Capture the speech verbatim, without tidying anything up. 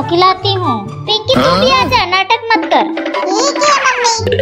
खिलाती हूँ। पिंकी तू भी आजा, नाटक मत कर। ठीक है मम्मी।